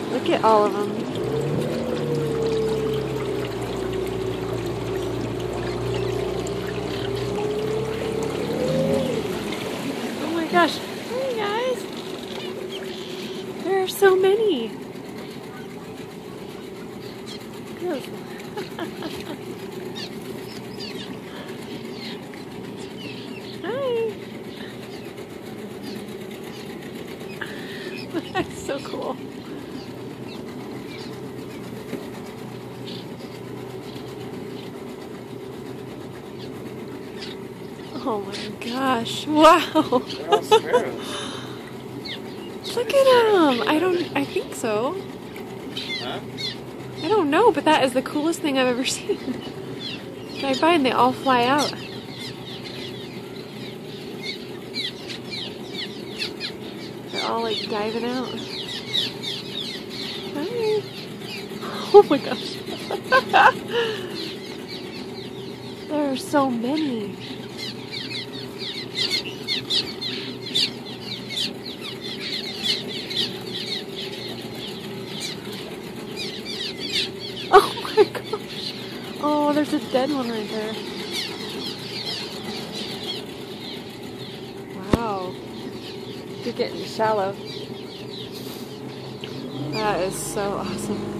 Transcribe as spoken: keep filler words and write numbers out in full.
Look at all of them. Oh my gosh. Hey guys. There are so many. Good. Hi. That's so cool. Oh my gosh. Wow. They're all sparrows. Look at them. I don't, I think so. Huh? I don't know, but that is the coolest thing I've ever seen. Drive by and they all fly out. They're all like diving out. Hi. Oh my gosh. There are so many. Oh my gosh. Oh, there's a dead one right there. Wow. You're getting shallow. That is so awesome.